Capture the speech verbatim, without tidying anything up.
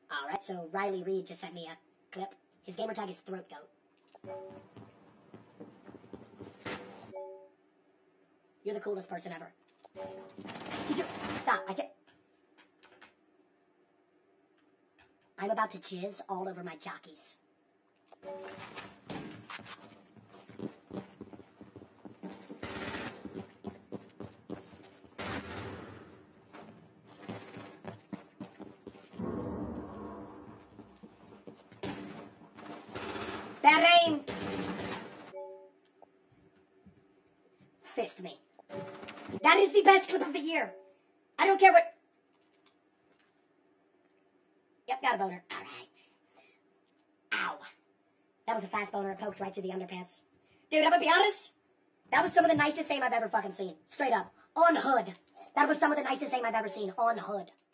Alright, so Riley Reed just sent me a clip. His gamer tag is Throat Goat. You're the coolest person ever. Did you... Stop, I can't... I'm about to jizz all over my jockeys. Bad aim! Fist me. That is the best clip of the year. I don't care what... Yep, got a boner. All right. Ow. That was a fast boner. It poked right through the underpants. Dude, I'm gonna be honest. That was some of the nicest aim I've ever fucking seen. Straight up. On hood. That was some of the nicest aim I've ever seen. On hood.